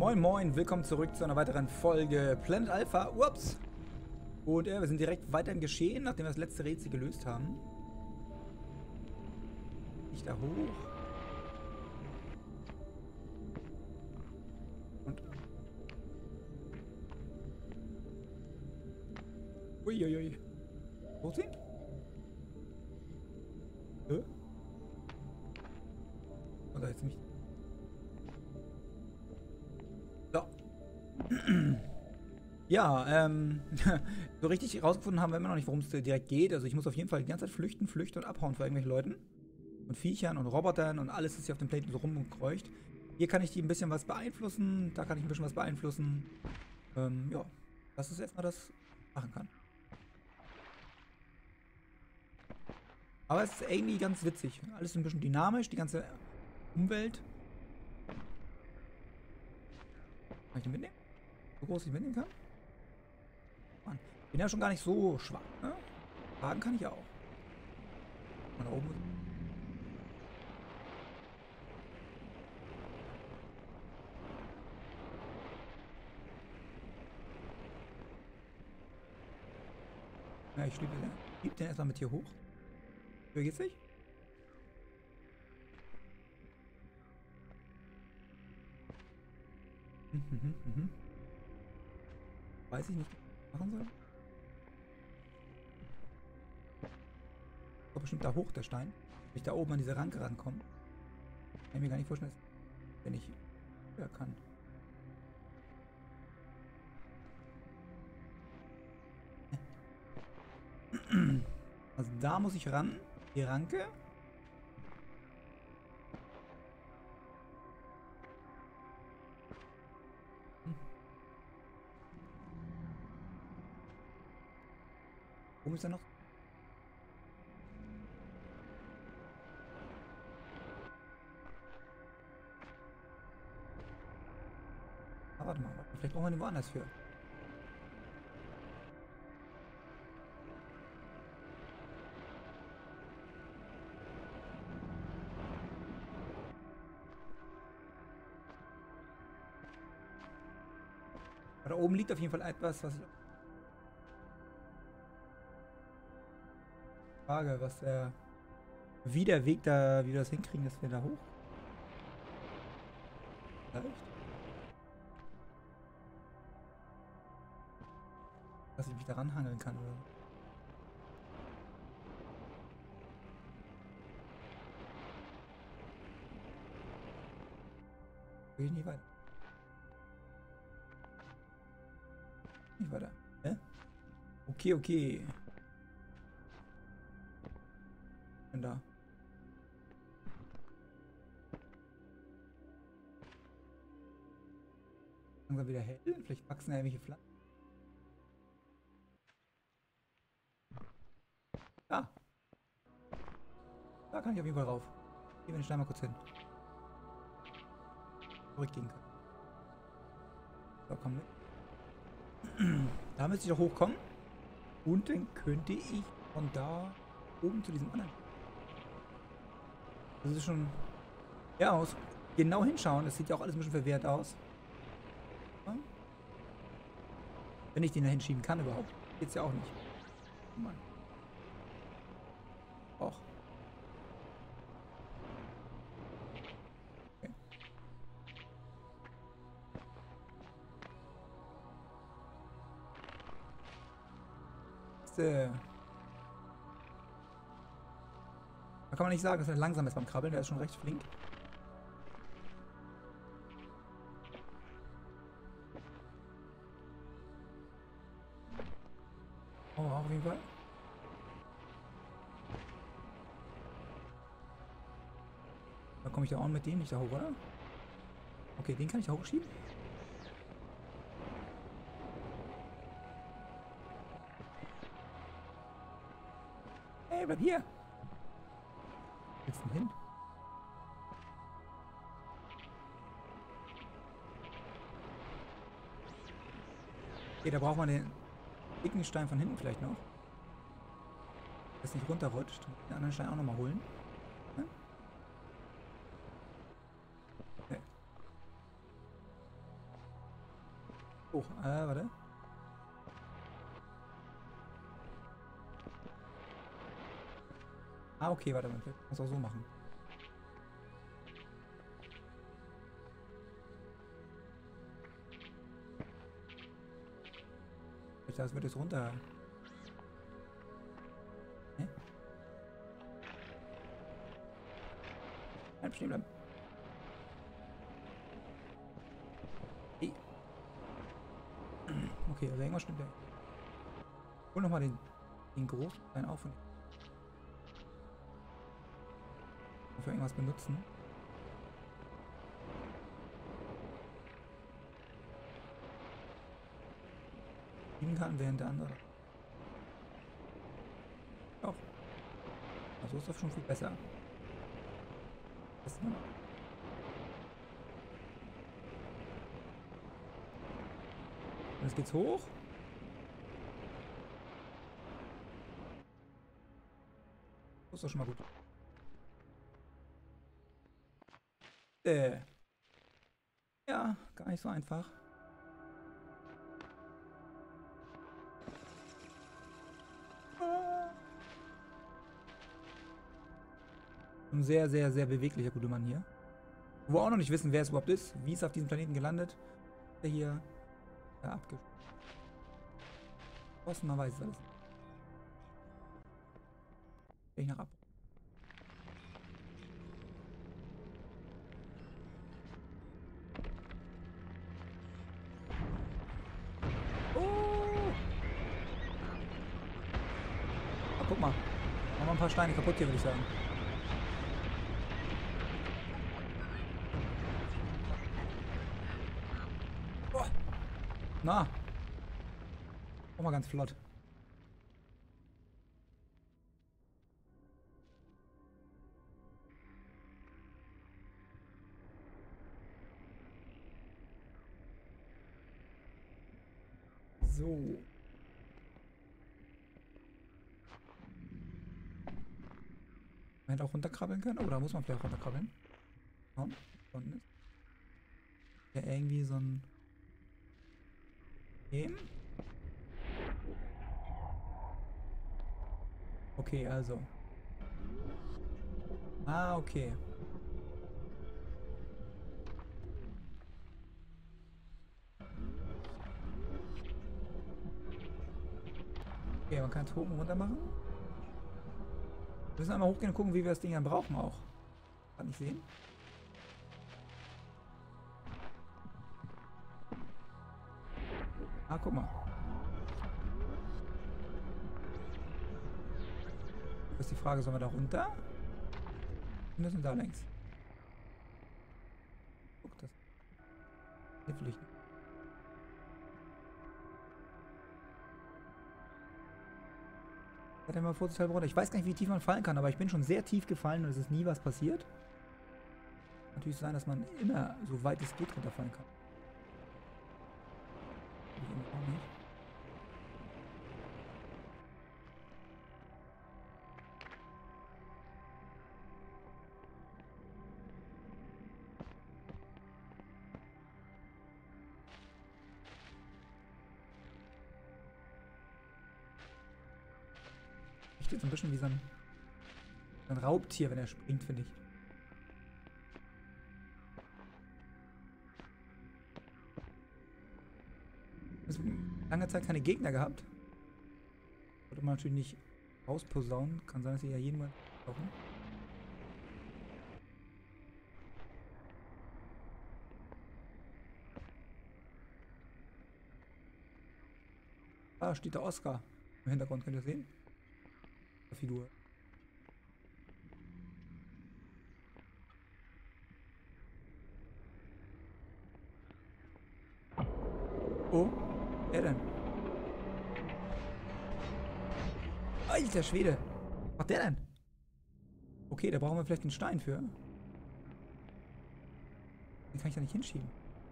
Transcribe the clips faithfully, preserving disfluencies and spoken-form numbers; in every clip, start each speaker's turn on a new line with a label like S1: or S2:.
S1: Moin Moin, willkommen zurück zu einer weiteren Folge Planet Alpha. Ups! Und äh, wir sind direkt weiter im Geschehen, nachdem wir das letzte Rätsel gelöst haben. Nicht da hoch. Und... Uiuiui. Hochziehen? Hä? Oder jetzt nicht? So. Ja, ähm, so richtig rausgefunden haben wir immer noch nicht, worum es direkt geht. Also ich muss auf jeden Fall die ganze Zeit flüchten, flüchten und abhauen vor irgendwelchen Leuten. Und Viechern und Robotern und alles ist hier auf dem Planeten so rumgekreucht. Hier kann ich die ein bisschen was beeinflussen, da kann ich ein bisschen was beeinflussen. Ähm, ja, das ist erstmal das, was ich machen kann. Aber es ist irgendwie ganz witzig. Alles ein bisschen dynamisch, die ganze Umwelt. Kann ich den mitnehmen? So groß ich mitnehmen kann? Mann, ich bin ja schon gar nicht so schwach, ne? Tragen kann ich ja auch. Mal da oben. Ja, ich schiebe den, schieb den erstmal mit hier hoch. Höher geht's nicht? Mhm, mhm, mhm. Weiß ich nicht, was ich machen soll. Kommt bestimmt da hoch, der Stein. Wenn ich da oben an diese Ranke rankomme. Kann ich mir gar nicht vorstellen, wenn ich höher kann. Also da muss ich ran. Die Ranke. Wo ist er noch? Ah, warte mal. Vielleicht brauchen wir den woanders für. Da oben liegt auf jeden Fall etwas, was ich frage, was der... Wie der Weg da, wie wir das hinkriegen, dass wir da hoch. Vielleicht. Dass ich mich daran hangeln kann, oder? Will ich nicht weiter. Nicht weiter. Hä? Okay, okay. Ich bin da. Langsam wieder hell. Vielleicht wachsen ja irgendwelche Pflanzen. Da. Da kann ich auf jeden Fall rauf. Gehen wir den Stein mal kurz hin. Zurückgehen können. So, komm mit. Da müsste ich doch hochkommen. Und dann könnte ich von da oben zu diesem anderen. Das ist schon... Ja, aus. Genau hinschauen. Das sieht ja auch alles ein bisschen verwehrt aus. Ja? Wenn ich den da hinschieben kann überhaupt. Geht's ja auch nicht. Oh Mann. Och. Okay. Das, äh da kann man nicht sagen, dass er langsam ist beim Krabbeln. Der ist schon recht flink. Oh, auf jeden Fall. Da komme ich da auch mit dem nicht da hoch, oder? Okay, den kann ich da hochschieben. Hey, bleib hier! Wo willst du denn hin? Okay, da braucht man den dicken Stein von hinten vielleicht noch. Dass nicht runterrutscht. Den anderen Stein auch nochmal holen. Ja? Okay. Hoch. Äh, warte. Ah, okay, warte mal. Ich muss es auch so machen. Das wird jetzt runter. Hä? Bleib stehen bleiben. Hey. Okay, also irgendwas stimmt ja. Hol nochmal den, den Großstein auf und für irgendwas benutzen. Liegen kann, während der andere. Auch. Also ist das schon viel besser. Das und jetzt geht's hoch. Das ist doch schon mal gut. Äh. Ja, gar nicht so einfach. Ein sehr, sehr, sehr beweglicher gute Mann hier. Wo wir auch noch nicht wissen, wer es überhaupt ist. Wie ist er auf diesem Planeten gelandet? Der hier ja, abgeschossen. Man weiß es alles. Geh ich nach ab. Oh! Ah, guck mal. Machen wir ein paar Steine kaputt hier, würde ich sagen. Na. Auch mal ganz flott. So. Man hätte auch runterkrabbeln können. Oder muss man vielleicht runterkrabbeln? Komm. Unten ist ja irgendwie so ein Game. Okay, also. Ah, okay. Okay, man kann es hoch und runter machen. Wir müssen einmal hochgehen und gucken, wie wir das Ding dann brauchen auch. Kann ich sehen. Ah, guck mal. Das ist die Frage, sollen wir da runter? Wir müssen da längs. Guck das. Hilflich. Hat er mal vorsichtshalber runter. Ich weiß gar nicht, wie tief man fallen kann, aber ich bin schon sehr tief gefallen und es ist nie was passiert. Kann natürlich sein, dass man immer, so weit es geht, runterfallen kann. Ich auch nicht. Ich stehe so ein bisschen wie so ein, so ein Raubtier, wenn er springt, finde ich. Also, lange Zeit keine Gegner gehabt. Sollte man natürlich nicht rausposaunen. Kann sein, dass sie ja jeden Mal brauchen. Ah, steht der Oscar im Hintergrund, könnt ihr sehen? Die Figur. Oh, wer denn? Alter Schwede. Was macht der denn? Okay, da brauchen wir vielleicht einen Stein für. Den kann ich da nicht hinschieben.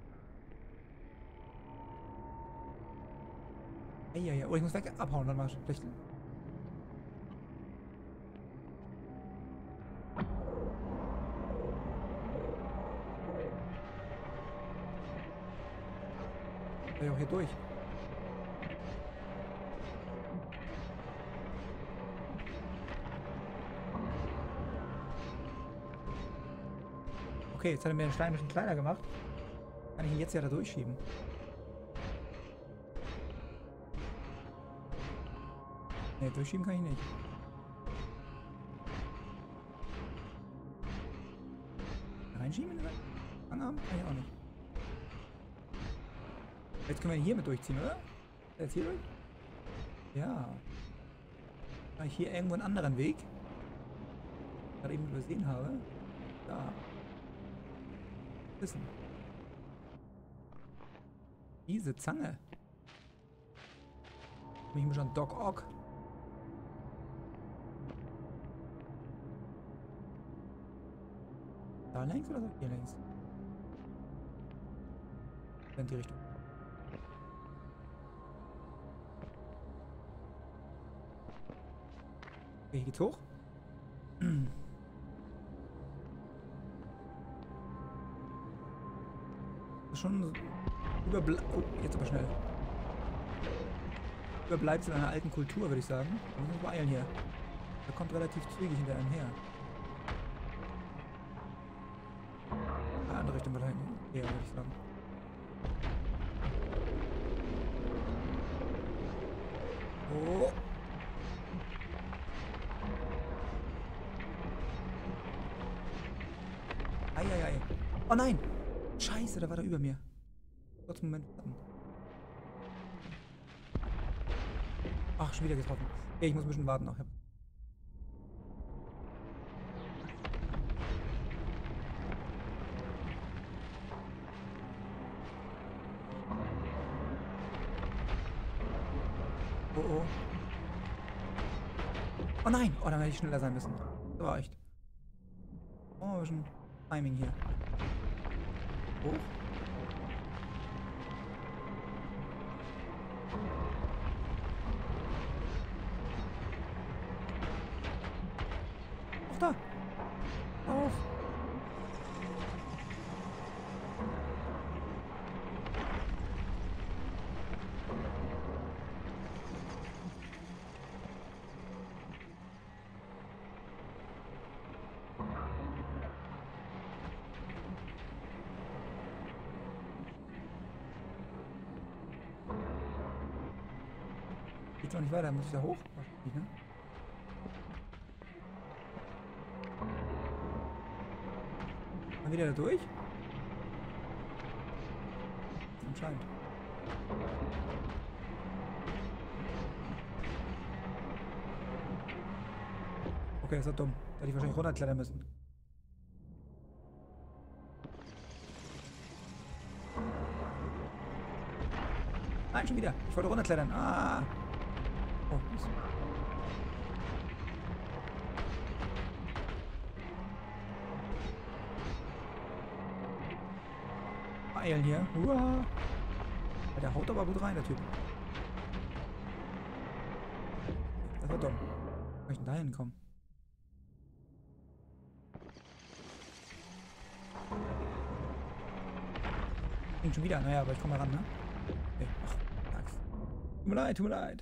S1: Eieiei. Oh, ich muss weg abhauen, dann mal. Vielleicht. Soll ich auch hier durch? Okay, jetzt hat er mir den Stein ein bisschen kleiner gemacht. Kann ich ihn jetzt ja da durchschieben. Ne, durchschieben kann ich nicht. Reinschieben in den Angarm? Kann ich auch nicht. Jetzt können wir ihn hier mit durchziehen, oder? Jetzt hier durch? Ja. Habe ich hier irgendwo einen anderen Weg? Den ich gerade eben übersehen habe. Da. Wissen. Diese Zange. Bin ich mir schon Doc Ock. Da längs oder so? Hier längs. In die Richtung. Okay, hier geht's hoch. Schon überble oh, jetzt aber schnell. Überbleibsel einer alten Kultur, würde ich sagen. Wir müssen uns beeilen hier. Der kommt relativ zügig hinter einem her. Eine andere Richtung weiter hinten. Ja, würde ich sagen. Oh. Eieiei. Oh nein! Scheiße, da war der über mir. Kurz einen Moment warten. Ach, schon wieder getroffen. Okay, ich muss ein bisschen warten noch. Oh oh. Oh nein! Oh, dann hätte ich schneller sein müssen. Das war echt. Oh, ein bisschen Timing hier. Hoch. Auf da. Auf. Geht doch nicht weiter, muss ich da hoch? Wahrscheinlich, ne? Mal wieder da durch? Anscheinend. Okay, das war dumm. Da hätte ich wahrscheinlich runterklettern müssen. Nein, schon wieder. Ich wollte runterklettern. Ah. Oh, Mist. Eilen hier. Uah. Der haut aber gut rein, der Typ. Das war dumm. Wie soll ich denn da hinkommen? Klingt schon wieder. Naja, aber ich komme mal ran, ne? Okay. Ach, Axt. Tut mir leid, tut mir leid.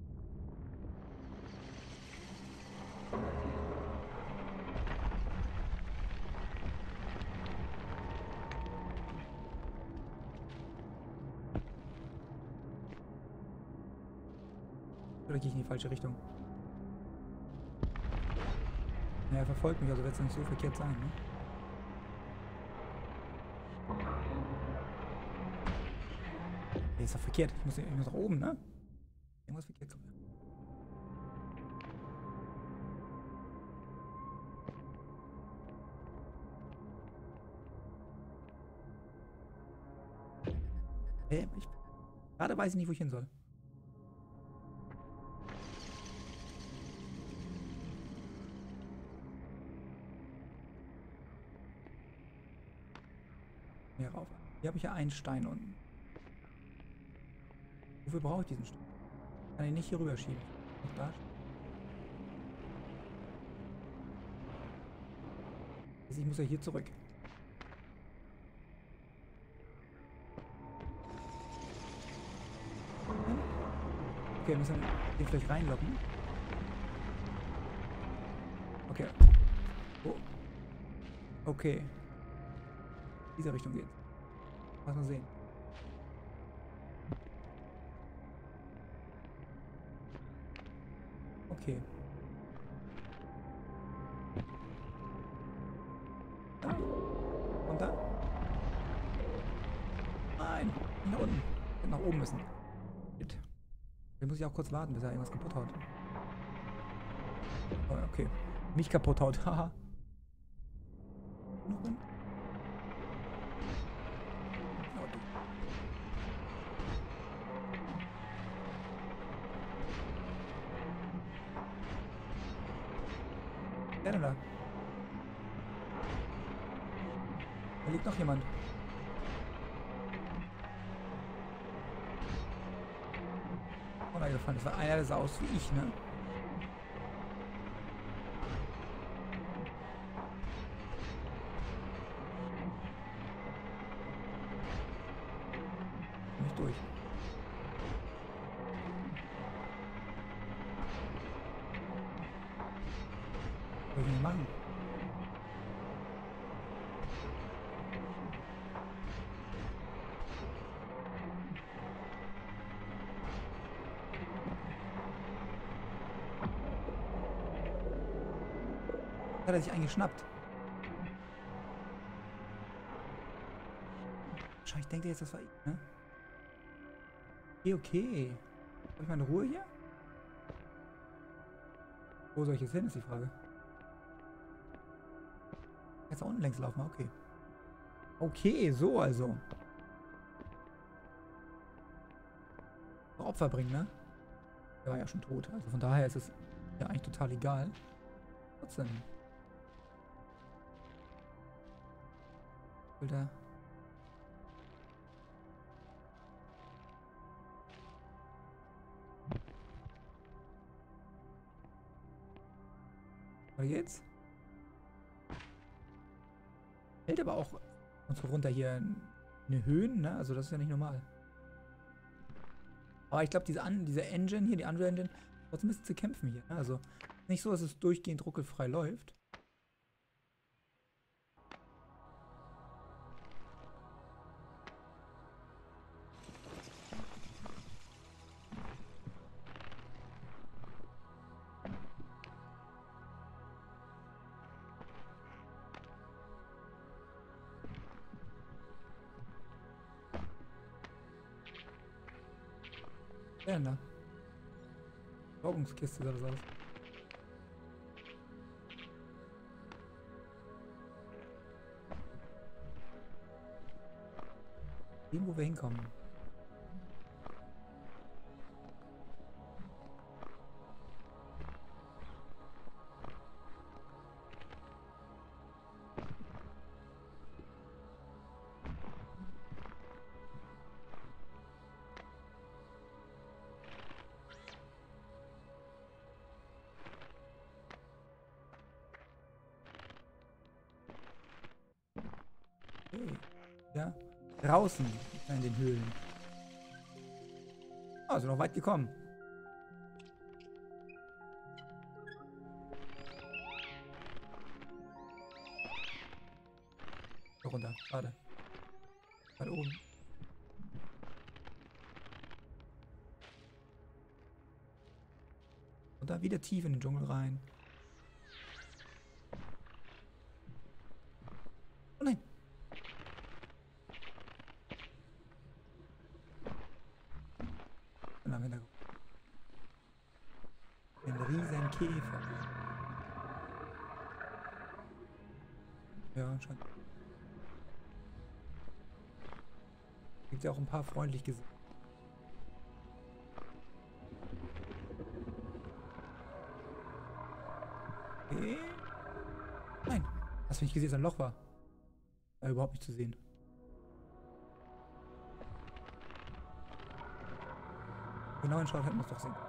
S1: Oder gehe ich in die falsche Richtung? Ja, er verfolgt mich, also wird es nicht so verkehrt sein, ne? Nee, ist doch verkehrt. Ich muss, ich muss nach oben, ne? Irgendwas verkehrt kommt. Hä? Ich, gerade weiß ich nicht, wo ich hin soll. Hier rauf. Hier habe ich ja einen Stein unten. Wofür brauche ich diesen Stein? Ich kann ihn nicht hier rüber schieben. Noch da. Also ich muss ja hier zurück. Okay, müssen wir den vielleicht reinlocken. Okay. Oh. Okay. Diese Richtung geht's. Lass mal sehen. Okay. Da. Runter. Nein. Nicht nach unten. Nach oben müssen. Shit. Hier muss ich auch kurz warten, bis er irgendwas kaputt haut. Oh, okay. Nicht kaputt haut. Haha. Noch unten. Wer denn da? Da liegt noch jemand. Runtergefallen. Das war einer, der sah aus wie ich, ne? Nicht durch. Was soll ich denn machen? Hat er sich eingeschnappt? Wahrscheinlich denkt er jetzt, das war ich, ne? Okay, okay. Hab ich mal in Ruhe hier? Wo soll ich jetzt hin, ist die Frage. Jetzt da unten längs laufen, okay. Okay, so also. Opfer bringen, ne? Der war ja schon tot. Also von daher ist es ja eigentlich total egal. Trotzdem. Alter. Weiter geht's. Hält aber auch uns runter hier in Höhen, ne? Also das ist ja nicht normal. Aber ich glaube, diese, diese Engine hier, die Unreal Engine, trotzdem ein bisschen zu kämpfen hier. Ne? Also nicht so, dass es durchgehend ruckelfrei läuft. Ja, da. Sorgungskiste oder sowas. Sehen, wo wir hinkommen. Okay. Ja. Draußen in den Höhlen. Oh, sind noch weit gekommen. Da runter. Schade. Weit oben. Und da wieder tief in den Dschungel rein. Oh nein. Dann haben wir da einen riesen Käfer. Ja, anscheinend. Gibt ja auch ein paar freundlich gesehen. Okay. Nein. Hast du nicht gesehen, dass ein Loch war? War überhaupt nicht zu sehen. Genau hinschaut, hätten wir es doch sehen.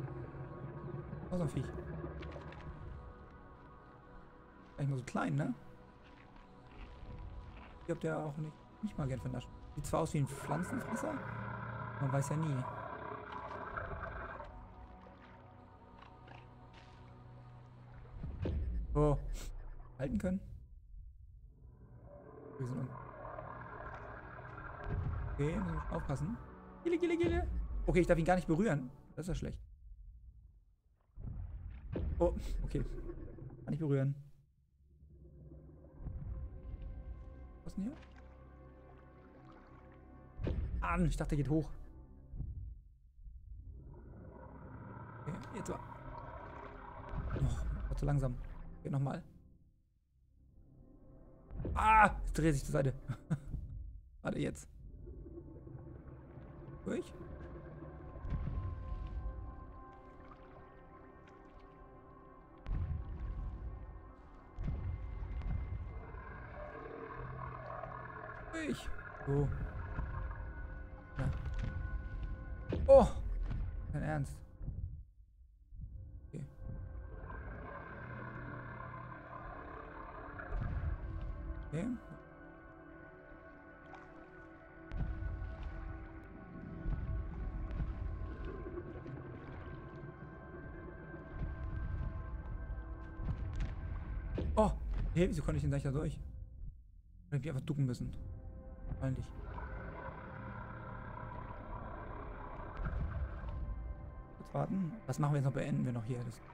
S1: Oh, so ein Viech. Eigentlich nur so klein, ne? Ich hab der auch nicht, nicht mal gern vernaschen. Sieht zwar aus wie ein Pflanzenfresser, man weiß ja nie. Oh. Halten können. Wir sind unten. Okay, müssen wir aufpassen. Gille, gille, gille. Okay, ich darf ihn gar nicht berühren. Das ist ja schlecht. Oh, okay. Kann nicht berühren. Was ist denn hier? Ah, ich dachte, der geht hoch. Okay, jetzt war. Oh, war zu langsam. Geht nochmal. Ah, jetzt dreht sich zur Seite. Warte, jetzt. Durch. Durch. So. Ja. Oh. Kein Ernst. Okay. Okay. Oh, hey, wieso konnte ich denn gleich da durch? Hätte ich einfach ducken müssen. Eigentlich. Kurz warten. Was machen wir jetzt noch? Beenden wir noch hier? Das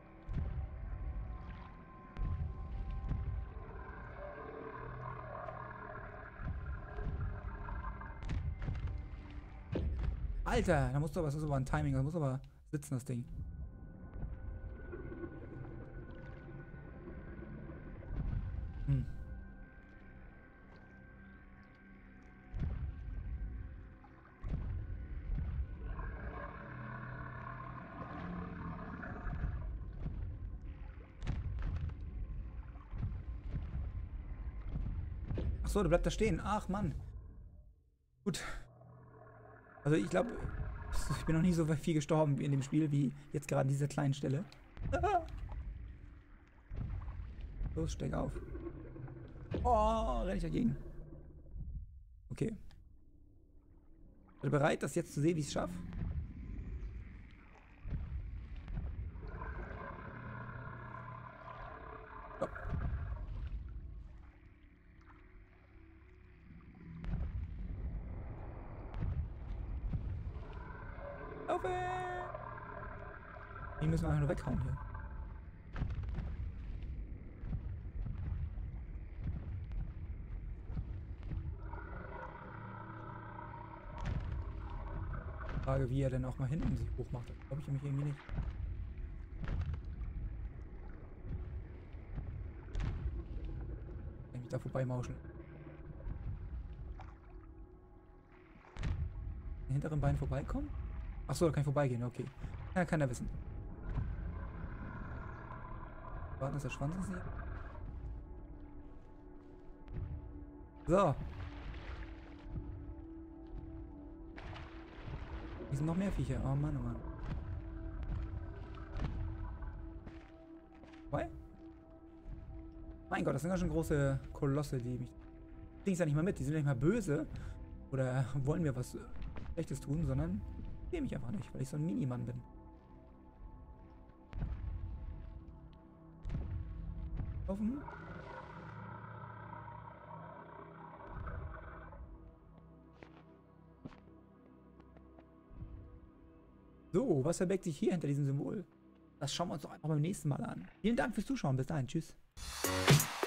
S1: Alter, da musst du aber, das ist aber ein Timing, da muss aber sitzen, das Ding. Hm. Achso, du bleibst da stehen. Ach, Mann. Gut. Also ich glaube, ich bin noch nie so viel gestorben in dem Spiel wie jetzt gerade an dieser kleinen Stelle. Los, steig auf. Oh, renn ich dagegen. Okay. Seid ihr bereit, das jetzt zu sehen, wie ich es schaffe? Stopp. Laufen! Die müssen wir einfach nur weghauen hier. Frage, wie er denn auch mal hinten sich hochmacht. Das glaube ich nämlich irgendwie nicht. Kann ich mich da vorbei mauschen. Den hinteren Bein vorbeikommen? Achso, da kann ich vorbeigehen, okay. Ja, kann er wissen. Warten, dass der Schwanz ist hier. So. Hier sind noch mehr Viecher. Oh Mann, oh Mann. Why? Mein Gott, das sind ja schon große Kolosse, die mich... Die kriegen es ja nicht mal mit. Die sind nicht mal böse. Oder wollen mir was Schlechtes tun, sondern... Ich sehe mich einfach nicht, weil ich so ein Minimann bin. Laufen. So, was verbirgt sich hier hinter diesem Symbol? Das schauen wir uns doch einfach beim nächsten Mal an. Vielen Dank fürs Zuschauen. Bis dahin. Tschüss.